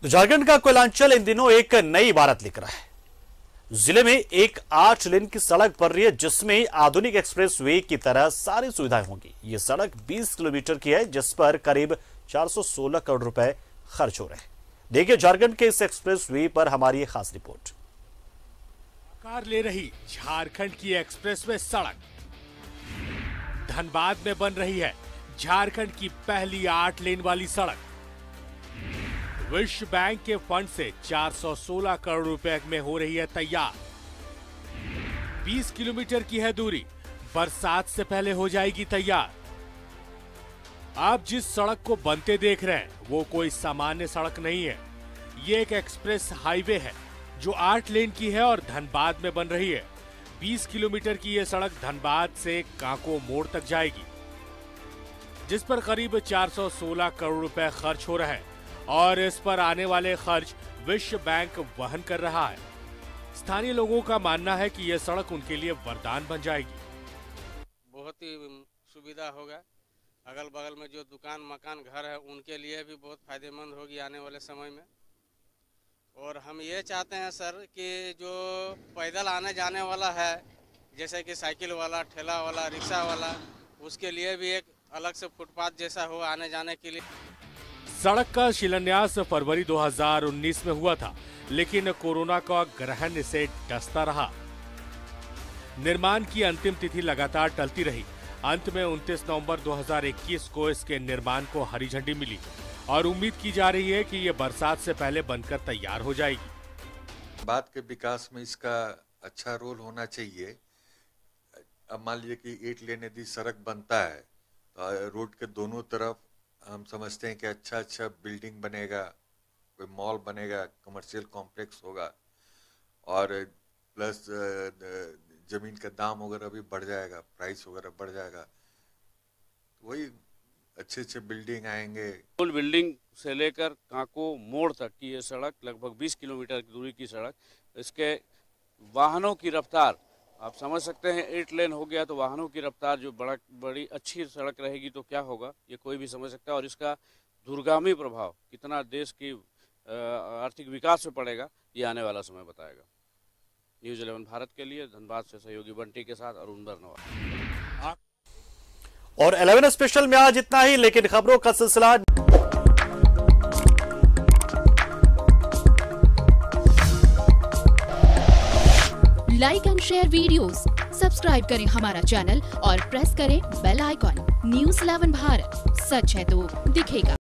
तो झारखंड का कोयलांचल इन दिनों एक नई इबारत लिख रहा है। जिले में एक 8 लेन की सड़क बन रही है, जिसमें आधुनिक एक्सप्रेस वे की तरह सारी सुविधाएं होंगी। ये सड़क 20 किलोमीटर की है, जिस पर करीब 416 करोड़ रुपए खर्च हो रहे हैं। देखिए झारखंड के इस एक्सप्रेस वे पर हमारी खास रिपोर्ट। आकार ले रही झारखंड की एक्सप्रेस वे सड़क धनबाद में बन रही है। झारखंड की पहली 8 लेन वाली सड़क विश्व बैंक के फंड से 416 करोड़ रुपए में हो रही है तैयार। 20 किलोमीटर की है दूरी, बरसात से पहले हो जाएगी तैयार। आप जिस सड़क को बनते देख रहे हैं वो कोई सामान्य सड़क नहीं है। ये एक एक्सप्रेस हाईवे है जो 8 लेन की है और धनबाद में बन रही है। 20 किलोमीटर की ये सड़क धनबाद से काको मोड़ तक जाएगी, जिस पर करीब 416 करोड़ रुपए खर्च हो रहा है और इस पर आने वाले खर्च विश्व बैंक वहन कर रहा है। स्थानीय लोगों का मानना है कि यह सड़क उनके लिए वरदान बन जाएगी। बहुत ही सुविधा होगा। अगल बगल में जो दुकान मकान घर है उनके लिए भी बहुत फायदेमंद होगी आने वाले समय में। और हम ये चाहते हैं सर कि जो पैदल आने जाने वाला है, जैसे कि साइकिल वाला, ठेला वाला, रिक्शा वाला, उसके लिए भी एक अलग से फुटपाथ जैसा हो आने जाने के लिए। सड़क का शिलान्यास फरवरी 2019 में हुआ था, लेकिन कोरोना का ग्रहण इसे डसता रहा। निर्माण की अंतिम तिथि लगातार टलती रही। अंत में 29 नवंबर 2021 को इसके निर्माण को हरी झंडी मिली और उम्मीद की जा रही है कि ये बरसात से पहले बनकर तैयार हो जाएगी। बात के विकास में इसका अच्छा रोल होना चाहिए। अब मान लीजिए कि 8 लेन यदि सड़क बनता है तो रोड के दोनों तरफ हम समझते हैं कि अच्छा बिल्डिंग बनेगा, कोई मॉल बनेगा, कमर्शियल कॉम्प्लेक्स होगा और प्लस जमीन का दाम वगैरह भी बढ़ जाएगा, प्राइस वगैरह बढ़ जाएगा, वही अच्छे बिल्डिंग आएंगे। पुल बिल्डिंग से लेकर काको मोड़ तक की ये सड़क लगभग 20 किलोमीटर की दूरी की सड़क। इसके वाहनों की रफ्तार आप समझ सकते हैं। 8 लेन हो गया तो वाहनों की रफ्तार जो बड़ी अच्छी सड़क रहेगी तो क्या होगा ये कोई भी समझ सकता है। और इसका दूरगामी प्रभाव कितना देश की आर्थिक विकास में पड़ेगा ये आने वाला समय बताएगा। न्यूज़ 11 भारत के लिए धनबाद से सहयोगी बंटी के साथ अरुण बरनवा। और 11 स्पेशल में आज इतना ही, लेकिन खबरों का सिलसिला like and share videos, subscribe करें हमारा चैनल और प्रेस करें बेल आइकॉन। न्यूज़ 11 भारत, सच है तो दिखेगा।